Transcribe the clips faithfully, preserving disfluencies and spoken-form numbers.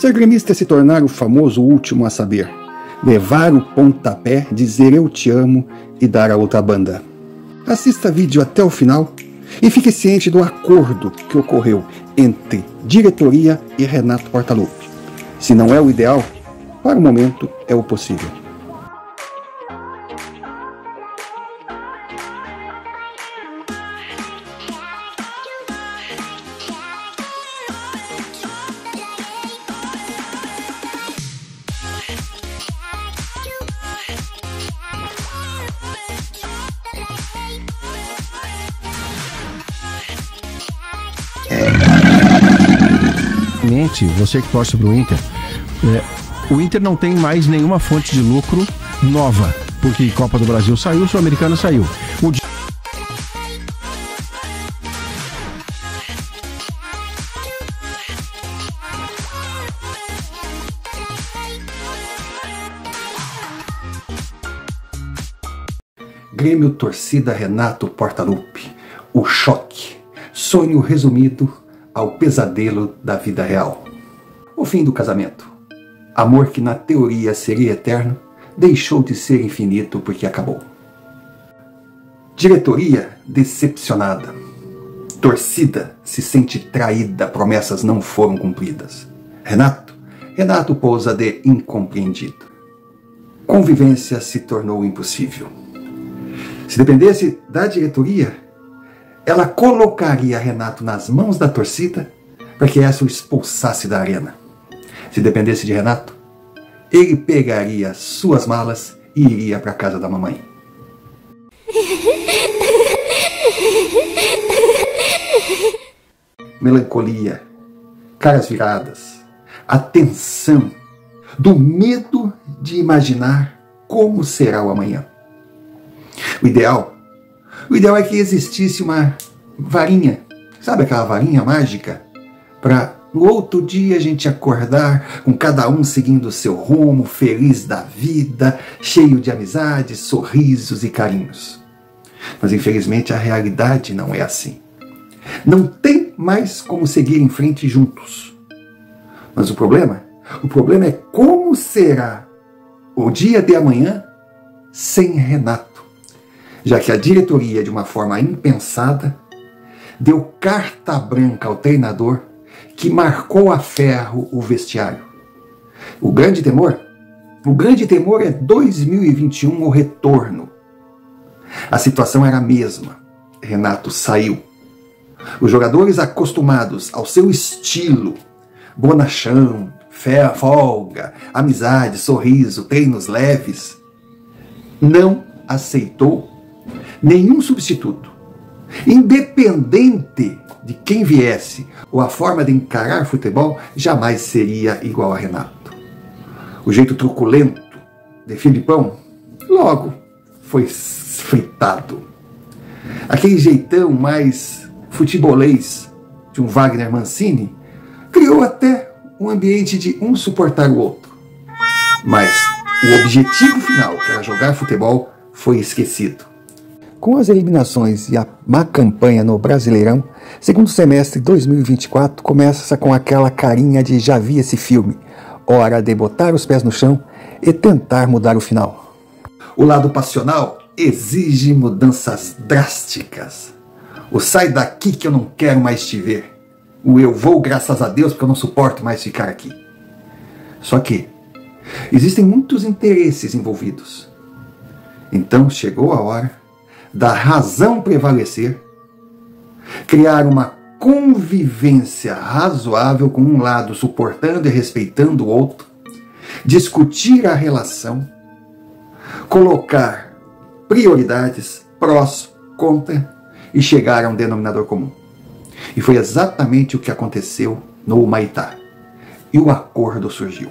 Ser gremista é se tornar o famoso último a saber, levar o pontapé, dizer eu te amo e dar a outra banda. Assista vídeo até o final e fique ciente do acordo que ocorreu entre diretoria e Renato Portaluppi. Se não é o ideal, para o momento é o possível. Você que torce para o Inter, é, o Inter não tem mais nenhuma fonte de lucro nova, porque Copa do Brasil saiu, Sul-Americana saiu. O di... Grêmio torcida Renato Portaluppi, o choque, sonho resumido ao pesadelo da vida real. O fim do casamento. Amor que na teoria seria eterno, deixou de ser infinito porque acabou. Diretoria decepcionada. Torcida se sente traída, promessas não foram cumpridas. Renato, Renato pousa de incompreendido. Convivência se tornou impossível. Se dependesse da diretoria, ela colocaria Renato nas mãos da torcida para que essa o expulsasse da arena. Se dependesse de Renato, ele pegaria suas malas e iria para a casa da mamãe. Melancolia, caras viradas, a tensão do medo de imaginar como será o amanhã. O ideal, o ideal é que existisse uma varinha, sabe aquela varinha mágica? Para no outro dia a gente acordar com cada um seguindo o seu rumo, feliz da vida, cheio de amizades, sorrisos e carinhos. Mas infelizmente a realidade não é assim. Não tem mais como seguir em frente juntos. Mas o problema, o problema é como será o dia de amanhã sem Renato, já que a diretoria, de uma forma impensada, deu carta branca ao treinador que marcou a ferro o vestiário. O grande temor, o grande temor é dois mil e vinte e um, o retorno. A situação era a mesma. Renato saiu. Os jogadores acostumados ao seu estilo, bonachão, fé, folga, amizade, sorriso, treinos leves, não aceitou nenhum substituto. Independente de quem viesse, ou a forma de encarar futebol jamais seria igual a Renato. O jeito truculento de Filipão logo foi fritado. Aquele jeitão mais futebolês de um Wagner Mancini criou até um ambiente de um suportar o outro. Mas o objetivo final, que era jogar futebol, foi esquecido. Com as eliminações e a má campanha no Brasileirão, segundo semestre de dois mil e vinte e quatro começa com aquela carinha de já vi esse filme, hora de botar os pés no chão e tentar mudar o final. O lado passional exige mudanças drásticas. O sai daqui que eu não quero mais te ver. O eu vou graças a Deus porque eu não suporto mais ficar aqui. Só que existem muitos interesses envolvidos. Então chegou a hora da razão prevalecer, criar uma convivência razoável com um lado suportando e respeitando o outro, discutir a relação, colocar prioridades, prós, contra e chegar a um denominador comum. E foi exatamente o que aconteceu no Humaitá. E o acordo surgiu.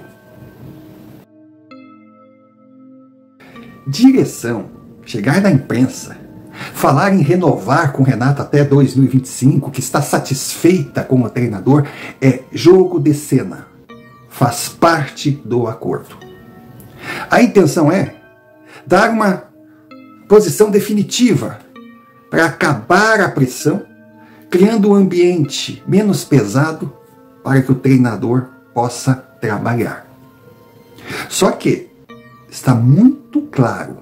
Direção, chegar na imprensa, falar em renovar com Renato até dois mil e vinte e cinco, que está satisfeita com o treinador, é jogo de cena. Faz parte do acordo. A intenção é dar uma posição definitiva para acabar a pressão, criando um ambiente menos pesado para que o treinador possa trabalhar. Só que está muito claro,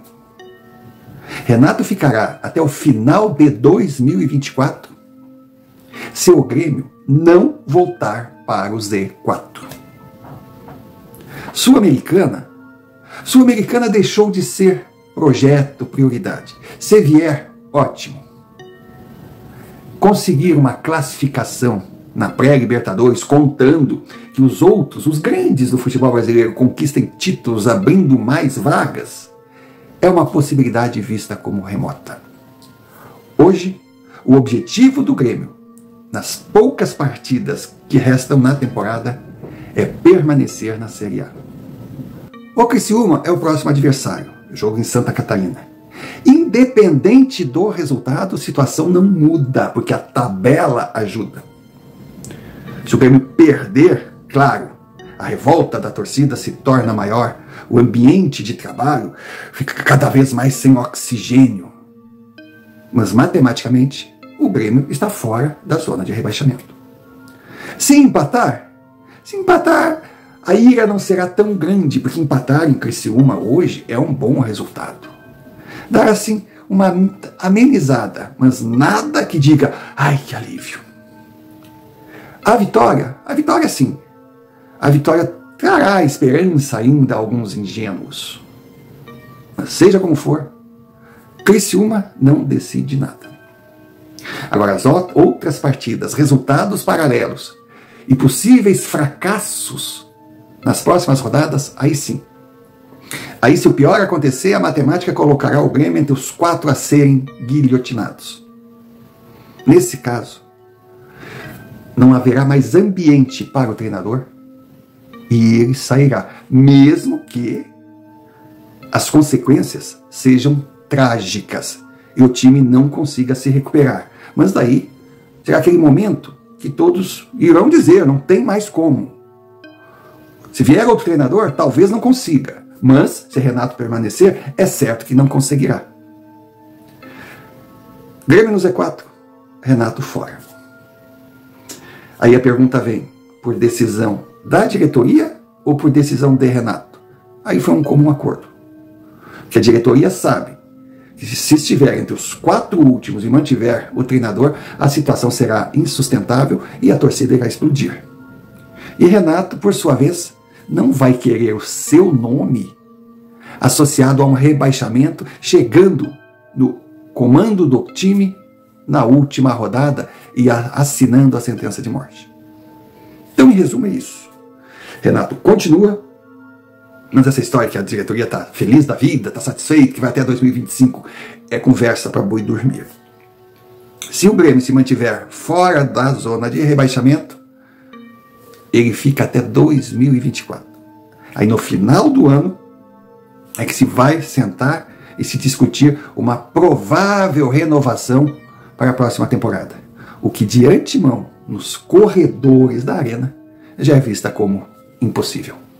Renato ficará até o final de dois mil e vinte e quatro se o Grêmio não voltar para o Z quatro. Sul-Americana, Sul-Americana deixou de ser projeto, prioridade. Se vier, ótimo. Conseguir uma classificação na pré-Libertadores, contando que os outros, os grandes do futebol brasileiro, conquistem títulos abrindo mais vagas, é uma possibilidade vista como remota. Hoje, o objetivo do Grêmio, nas poucas partidas que restam na temporada, é permanecer na Série A. O Criciúma é o próximo adversário, jogo em Santa Catarina. Independente do resultado, a situação não muda, porque a tabela ajuda. Se o Grêmio perder, claro, a revolta da torcida se torna maior, o ambiente de trabalho fica cada vez mais sem oxigênio. Mas matematicamente, o Grêmio está fora da zona de rebaixamento. Se empatar, se empatar, a ira não será tão grande, porque empatar em Criciúma hoje é um bom resultado. Dar assim uma amenizada, mas nada que diga, ai que alívio. A vitória, a vitória sim, a vitória trará esperança ainda a alguns ingênuos. Mas seja como for, Criciúma não decide nada. Agora, as outras partidas, resultados paralelos e possíveis fracassos nas próximas rodadas, aí sim. Aí, se o pior acontecer, a matemática colocará o Grêmio entre os quatro a serem guilhotinados. Nesse caso, não haverá mais ambiente para o treinador e ele sairá, mesmo que as consequências sejam trágicas e o time não consiga se recuperar. Mas daí será aquele momento que todos irão dizer, não tem mais como. Se vier outro treinador, talvez não consiga. Mas, se Renato permanecer, é certo que não conseguirá. Grêmio no Z quatro, Renato fora. Aí a pergunta vem, por decisão da diretoria ou por decisão de Renato? Aí foi um comum acordo. Que a diretoria sabe que se estiver entre os quatro últimos e mantiver o treinador, a situação será insustentável e a torcida irá explodir. E Renato, por sua vez, não vai querer o seu nome associado a um rebaixamento, chegando no comando do time na última rodada e assinando a sentença de morte. Então, em resumo, é isso. Renato continua, mas essa história que a diretoria está feliz da vida, está satisfeita, que vai até dois mil e vinte e cinco, é conversa para boi dormir. Se o Grêmio se mantiver fora da zona de rebaixamento, ele fica até dois mil e vinte e quatro. Aí no final do ano é que se vai sentar e se discutir uma provável renovação para a próxima temporada. O que de antemão, nos corredores da arena, já é vista como impossível.